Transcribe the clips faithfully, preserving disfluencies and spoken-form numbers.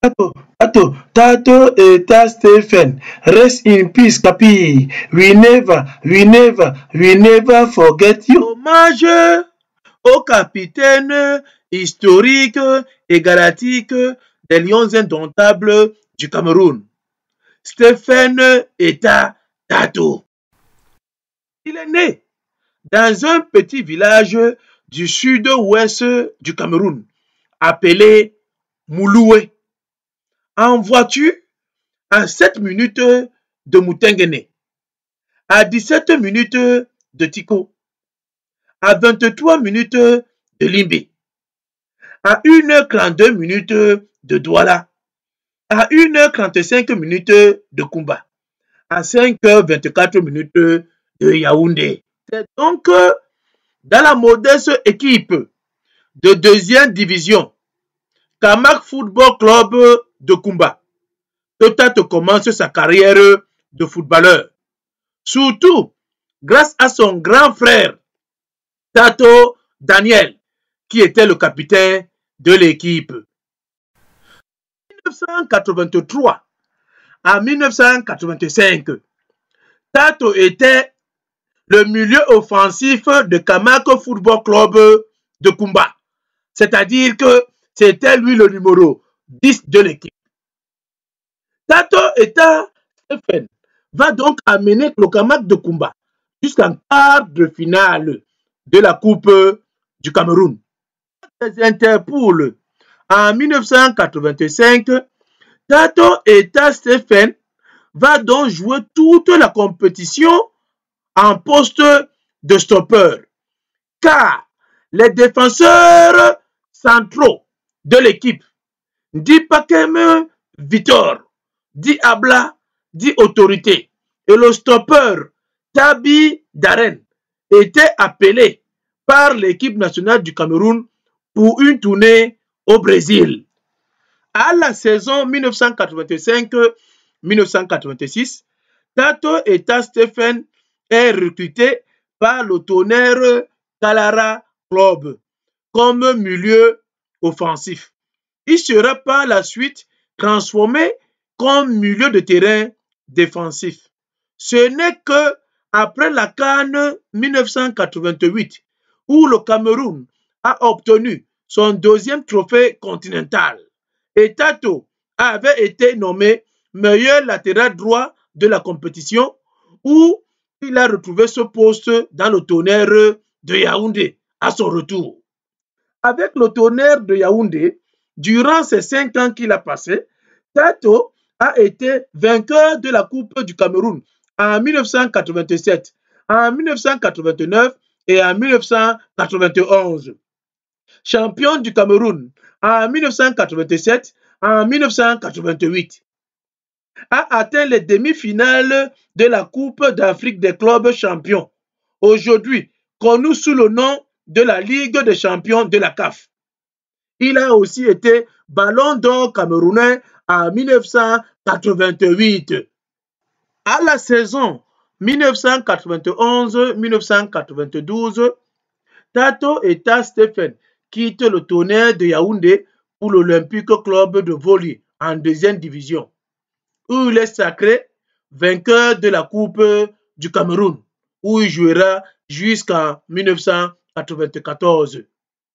Tato, Tato, Tato et Ta Stephen, rest in peace, Capi. We never, we never, we never forget you. Hommage au capitaine historique et galactique des Lions indomptables du Cameroun, Stephen Eta Tato. Il est né dans un petit village du sud-ouest du Cameroun, appelé Mouloué, en voiture à sept minutes de Moutenguene, à dix-sept minutes de Tiko, à vingt-trois minutes de Limbe, à une heure trente-deux minutes de Douala, à une heure trente-cinq minutes de Kumba, à cinq heures vingt-quatre minutes de Yaoundé. C'est donc dans la modeste équipe de deuxième division, Kamak Football Club de Kumba, que Tato commence sa carrière de footballeur. Surtout grâce à son grand frère, Tato Daniel, qui était le capitaine de l'équipe. De mille neuf cent quatre-vingt-trois à mille neuf cent quatre-vingt-cinq, Tato était le milieu offensif de Kamak Football Club de Kumba. C'est-à-dire que c'était lui le numéro dix de l'équipe. Tato Eta Stephen va donc amener le Kamak de Kumba jusqu'en quart de finale de la Coupe du Cameroun. Les Interpools en mille neuf cent quatre-vingt-cinq, Tato Eta Stephen va donc jouer toute la compétition en poste de stopper, car les défenseurs centraux de l'équipe, Di Pakeme Victor, Di Abla, Di Autorité, et le stopper Tabi Darren étaient appelés par l'équipe nationale du Cameroun pour une tournée au Brésil. À la saison mille neuf cent quatre-vingt-cinq mille neuf cent quatre-vingt-six, Tato Eta Stephen est recruté par le Tonnerre Kalara Club comme milieu offensif. Il sera par la suite transformé comme milieu de terrain défensif. Ce n'est que après la CAN mille neuf cent quatre-vingt-huit où le Cameroun a obtenu son deuxième trophée continental et Tato avait été nommé meilleur latéral droit de la compétition, où il a retrouvé ce poste dans le Tonnerre de Yaoundé à son retour. Avec le Tonnerre de Yaoundé, durant ces cinq ans qu'il a passé, Tato a été vainqueur de la Coupe du Cameroun en mille neuf cent quatre-vingt-sept, en mille neuf cent quatre-vingt-neuf et en mille neuf cent quatre-vingt-onze. Champion du Cameroun en mille neuf cent quatre-vingt-sept, en mille neuf cent quatre-vingt-huit. A atteint les demi-finales de la Coupe d'Afrique des clubs champions, aujourd'hui connue sous le nom de la Ligue des champions de la C A F. Il a aussi été ballon d'or camerounais en mille neuf cent quatre-vingt-huit. À la saison mille neuf cent quatre-vingt-onze mille neuf cent quatre-vingt-douze, Tato Eta Stephen quitte le Tonnerre de Yaoundé pour l'Olympique Club de volley en deuxième division, où il est sacré vainqueur de la Coupe du Cameroun, où il jouera jusqu'en mille neuf cent quatre-vingt-quatorze.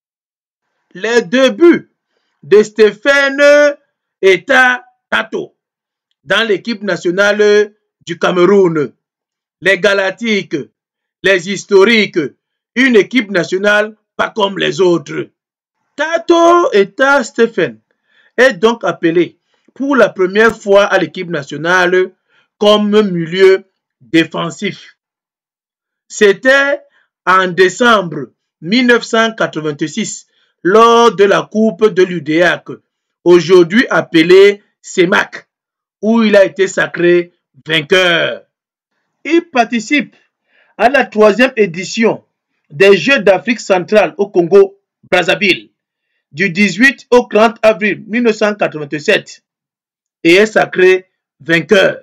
Les débuts de Stephen Eta Tato dans l'équipe nationale du Cameroun, les Galactiques, les Historiques, une équipe nationale pas comme les autres. Tato Eta Stephen est donc appelé pour la première fois à l'équipe nationale comme milieu défensif. C'était en décembre mille neuf cent quatre-vingt-six lors de la Coupe de l'U D A C, aujourd'hui appelée C E M A C, où il a été sacré vainqueur. Il participe à la troisième édition des Jeux d'Afrique centrale au Congo, Brazzaville, du dix-huit au trente avril mille neuf cent quatre-vingt-sept et est sacré vainqueur.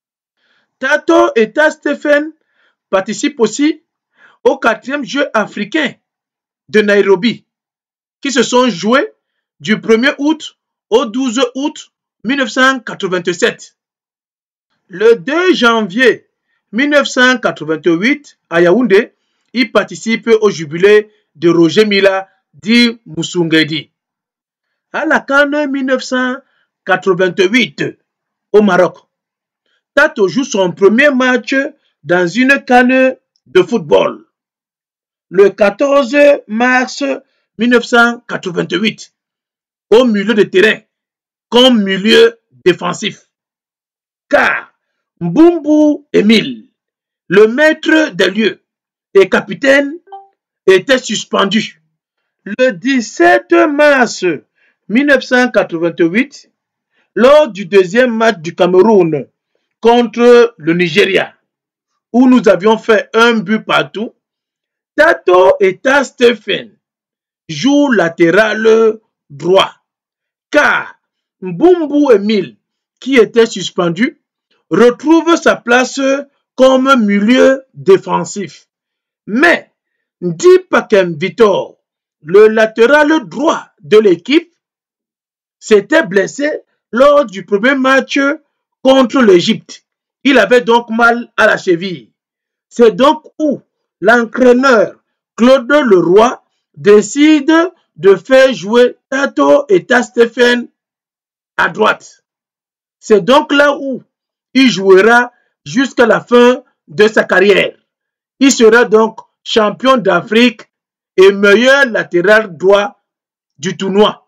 Tato Eta Stephen participe aussi aux quatrième Jeux africains de Nairobi, qui se sont joués du premier août au douze août mille neuf cent quatre-vingt-sept. Le deux janvier mille neuf cent quatre-vingt-huit, à Yaoundé, il participe au jubilé de Roger Mila dit Moussungedi. À la CAN mille neuf cent quatre-vingt-huit au Maroc, Tato joue son premier match dans une CAN de football. Le quatorze mars mille neuf cent quatre-vingt-huit, au milieu de terrain, comme milieu défensif. Car Mbumbu Emile, le maître des lieux et capitaine, était suspendu. Le dix-sept mars mille neuf cent quatre-vingt-huit, lors du deuxième match du Cameroun contre le Nigeria, où nous avions fait un but partout, Tato Eta Stephen joue latéral droit, car Mbumbu Emile, qui était suspendu, retrouve sa place comme milieu défensif. Mais Ndipakem Vitor, le latéral droit de l'équipe, s'était blessé lors du premier match contre l'Égypte. Il avait donc mal à la cheville. C'est donc où l'entraîneur Claude Leroy décide de faire jouer Tato Eta Stephen à droite. C'est donc là où il jouera jusqu'à la fin de sa carrière. Il sera donc champion d'Afrique et meilleur latéral droit du tournoi.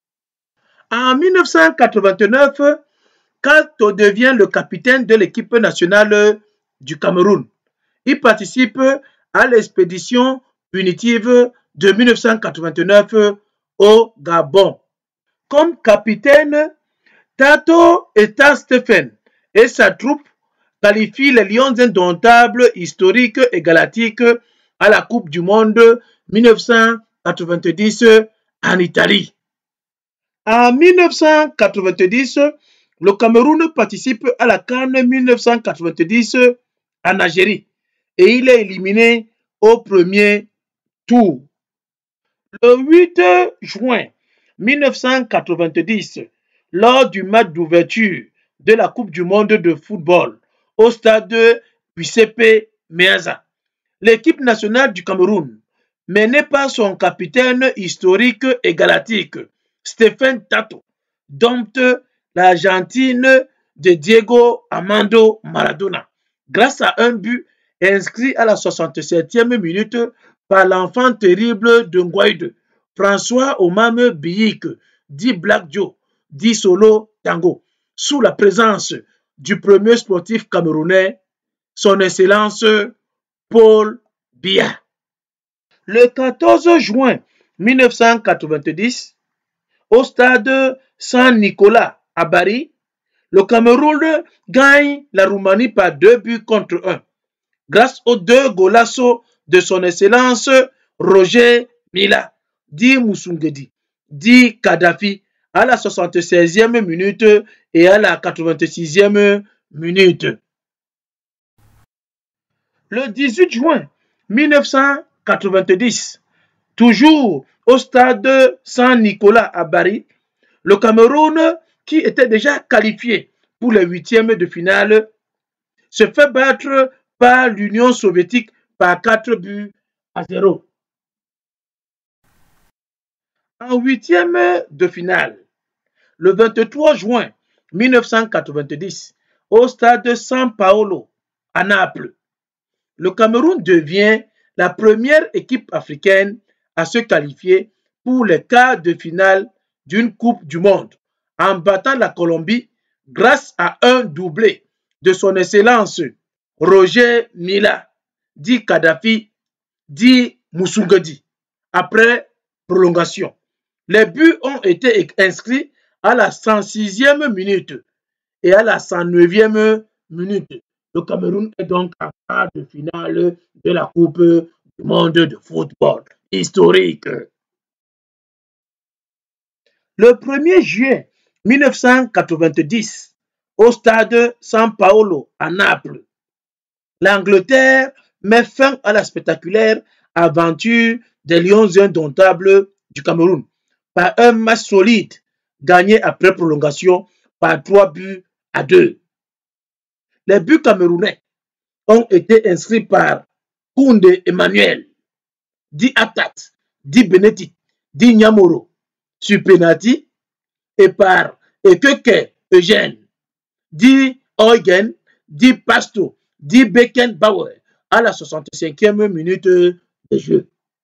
En mille neuf cent quatre-vingt-neuf, Tato devient le capitaine de l'équipe nationale du Cameroun. Il participe à l'expédition punitive de mille neuf cent quatre-vingt-neuf au Gabon. Comme capitaine, Tato Eta Stephen et sa troupe qualifient les Lions indomptables historiques et galactiques à la Coupe du Monde mille neuf cent quatre-vingt-dix en Italie. En mille neuf cent quatre-vingt-dix, le Cameroun participe à la CAN mille neuf cent quatre-vingt-dix en Algérie et il est éliminé au premier tour. Le huit juin mille neuf cent quatre-vingt-dix, lors du match d'ouverture de la Coupe du Monde de football au stade Giuseppe Meazza, l'équipe nationale du Cameroun, menée par son capitaine historique et galactique, Stephen Tato, dompte l'Argentine de Diego Armando Maradona, grâce à un but inscrit à la soixante-septième minute par l'enfant terrible de Ngouaïde, François Omame Biyik, dit Black Joe, dit Solo Tango, sous la présence du premier sportif camerounais, son Excellence Paul Biya. Le quatorze juin mille neuf cent quatre-vingt-dix, au stade Saint-Nicolas à Bari, le Cameroun gagne la Roumanie par deux buts contre un, grâce aux deux golassos de son Excellence Roger Mila, dit Moussungedi, dit Kadhafi, à la soixante-seizième minute et à la quatre-vingt-sixième minute. Le dix-huit juin mille neuf cent quatre-vingt-dix, toujours au stade Saint-Nicolas à Bari, le Cameroun, qui était déjà qualifié pour les huitièmes de finale, se fait battre par l'Union soviétique par quatre buts à zéro. En huitième de finale, le vingt-trois juin mille neuf cent quatre-vingt-dix, au stade San Paolo à Naples, le Cameroun devient la première équipe africaine à se qualifier pour les quarts de finale d'une Coupe du Monde en battant la Colombie grâce à un doublé de son Excellence Roger Mila, dit Kadhafi, dit Moussungedi, après prolongation. Les buts ont été inscrits à la cent sixième minute et à la cent neuvième minute. Le Cameroun est donc en quart de finale de la Coupe du Monde de football historique. Le premier juillet mille neuf cent quatre-vingt-dix, au stade San Paolo à Naples, l'Angleterre met fin à la spectaculaire aventure des Lions indomptables du Cameroun par un match solide gagné après prolongation par trois buts à deux. Les buts camerounais ont été inscrits par Koundé Emmanuel, dit Atat, dit Benetti, dit Nyamoro sur penalty et par Ekeke Eugène, dit Eugen, dit Pasto, dit Beckenbauer à la soixante-cinquième minute de jeu.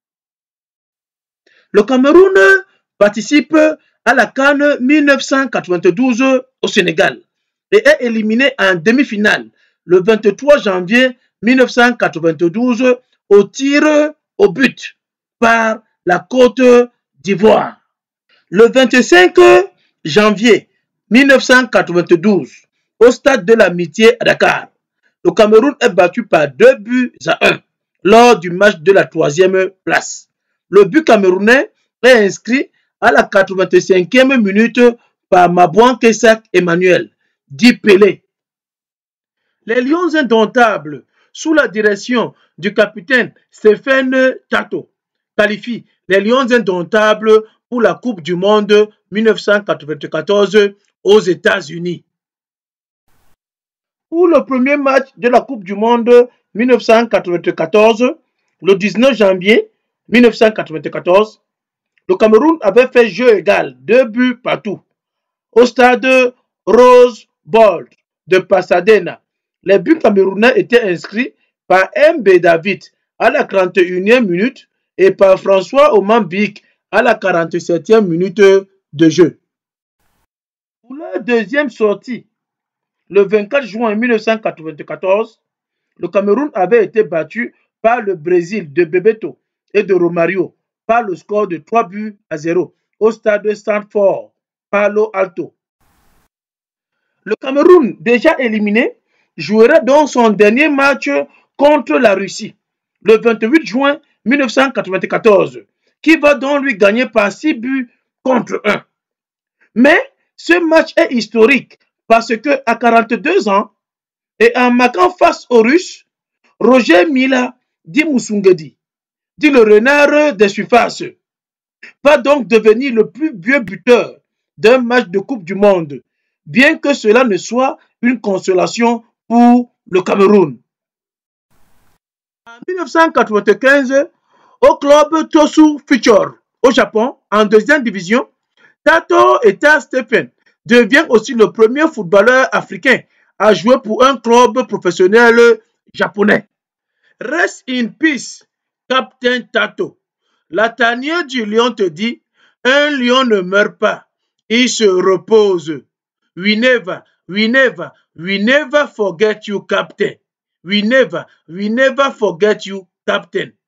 Le Cameroun participe à la CAN mille neuf cent quatre-vingt-douze au Sénégal et est éliminé en demi-finale le vingt-trois janvier mille neuf cent quatre-vingt-douze au tir au but par la Côte d'Ivoire. Le vingt-cinq janvier mille neuf cent quatre-vingt-douze, au stade de l'Amitié à Dakar, le Cameroun est battu par deux buts à un lors du match de la troisième place. Le but camerounais est inscrit à la quatre-vingt-cinquième minute par Mabouan Kessak Emmanuel, dit Pelé. Les Lions indomptables, sous la direction du capitaine Stéphane Tato, qualifient les Lions indomptables pour la Coupe du Monde mille neuf cent quatre-vingt-quatorze aux États-Unis. Pour le premier match de la Coupe du Monde mille neuf cent quatre-vingt-quatorze, le dix-neuf janvier mille neuf cent quatre-vingt-quatorze, le Cameroun avait fait jeu égal, deux buts partout, au stade Rose Bowl de Pasadena. Les buts camerounais étaient inscrits par M B David à la trente et unième minute et par François Omambik à la quarante-septième minute de jeu. Pour leur deuxième sortie, le vingt-quatre juin mille neuf cent quatre-vingt-quatorze, le Cameroun avait été battu par le Brésil de Bebeto et de Romario par le score de trois buts à zéro au stade Stanford Palo Alto. Le Cameroun, déjà éliminé, jouera donc son dernier match contre la Russie le vingt-huit juin mille neuf cent quatre-vingt-quatorze, qui va donc lui gagner par six buts contre un. Mais ce match est historique parce que à quarante-deux ans et en marquant face aux Russes, Roger Mila dit Moussungedi, dit le renard des surfaces, va donc devenir le plus vieux buteur d'un match de Coupe du Monde, bien que cela ne soit une consolation pour le Cameroun. En mille neuf cent quatre-vingt-quinze, au club Tosu Future au Japon, en deuxième division, Tato Eta Stephen devient aussi le premier footballeur africain à jouer pour un club professionnel japonais. Rest in peace, Captain Tato. La tanière du lion te dit, un lion ne meurt pas, il se repose. We never, we never, we never forget you, Captain. We never, we never forget you, Captain.